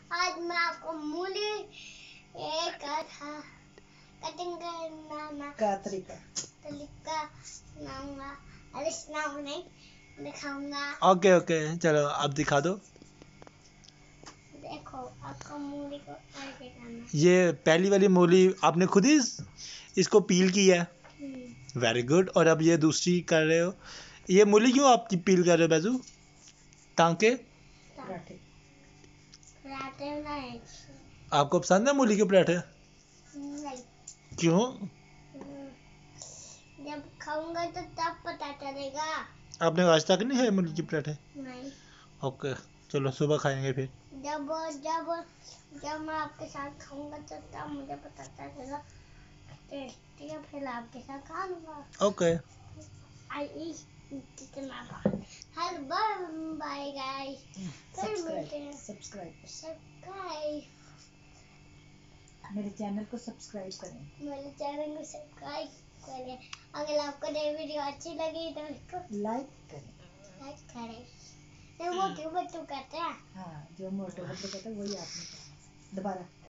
आज मैं आपको मूली कटिंग करना का तरीका सुनाऊंगा। अरे सुनाऊंगा नहीं, दिखाऊंगा। ओके ओके, चलो अब दिखा दो। देखो आपको मूली को ऐसे करना है। ये पहली वाली मूली आपने खुद ही इसको पील किया है। Very good. और अब ये दूसरी कर रहे हो। ये मूली क्यों आप पील कर रहे हो बैजू? ताकि पराठे। पराठे बनाए। आपको पसंद है मूली के पराठे? नहीं, क्यों? जब खाऊंगा तो तब पता चलेगा। आपने आज तक नहीं खाए मूली के पराठे? नहीं, ओके, चलो सुबह खाएंगे फिर। जब जब जब मैं आपके साथ खाऊंगा तो तब मुझे पता चलेगा टेस्टी है, फिर आपके साथ खा लूंगा। ओके, आई कितना हर बार बाय गाइस, फिर मिलते हैं। सब्सक्राइब मेरे चैनल को सब्सक्राइब करें। मेरे चैनल को सब्सक्राइब करें। अगर आपको ये वीडियो अच्छी लगी तो इसको लाइक करें। करें। वो क्यों बच्चों कहते हैं? हाँ, जो मोटे बच्चे कहते हैं वही आपने कहा। दोबारा